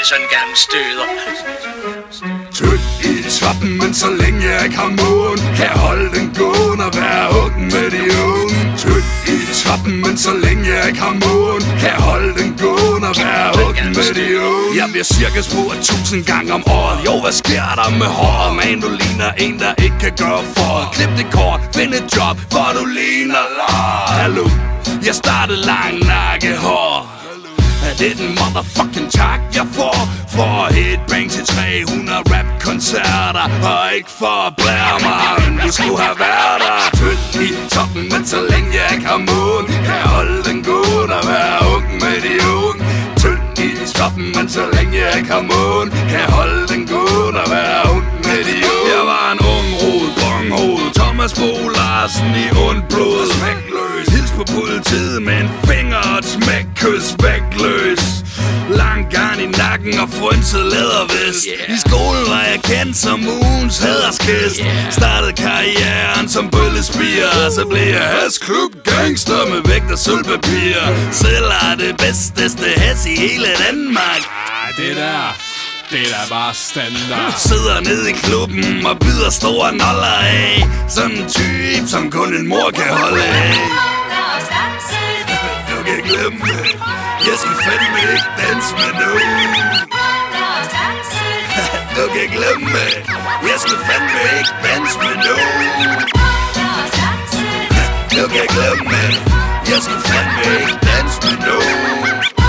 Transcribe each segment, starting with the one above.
sådan en gang støder. Tynd i toppen, men så længe jeg ikke har måen, kan jeg holde den gående og være huggen med de unge. Tynd i toppen, men så længe jeg ikke har måen, kan jeg holde den gående og være huggen med de unge. Jeg bliver cirka spurgt 1000 gange om året. Jo, hvad sker der med håret? Man, du ligner en, der ikke kan gøre for. Klip det kort, find et job, for du ligner lort. Hallo, jeg startede lang nakkehår. Er det den motherfucking tak, jeg får? For headbang til 300 rap-koncerter, og ikke for at blære mig, men du skulle have været der. Tynd i toppen, men så længe jeg ikke har måen, kan jeg holde den gående og være ung med de unge. Tynd i toppen, men så længe jeg ikke har måen, kan jeg holde den gående og være ung med de unge. Jeg var en ung rod, bonghoved, Thomas Bo Larsen i ondt blod, smækløs. Hils på politiet med en finger og et smækkys, vægtløs. Lang garn i nakken og frynset lædervest. I skolen var jeg kendt som ugens hæderskæst. Startede karrieren som bøllespiger, så blev jeg hasklub gangster med vægt og sølvpapir. Selv er det bedsteste has i hele Danmark. Det er da bare standard. Sidder nede i klubben og byder store noller af. Sådan en type, som kun en mor kan holde af. Du kan glemme det. Jeg skal fandme ikke danse med nogen. Du kan glemme det. Jeg skal fandme ikke danse med nogen. Du kan glemme det. Jeg skal fandme ikke danse med nogen.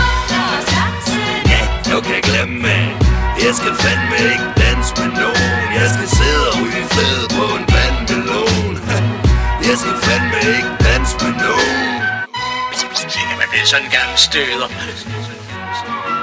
Ja, du kan glemme det. Jeg skal fandme ikke danse med nogen. Jeg skal sidde og ryge fed på en vandmelon. Jeg skal fandme ikke danse med nogen. Man bliver sådan en gang støder.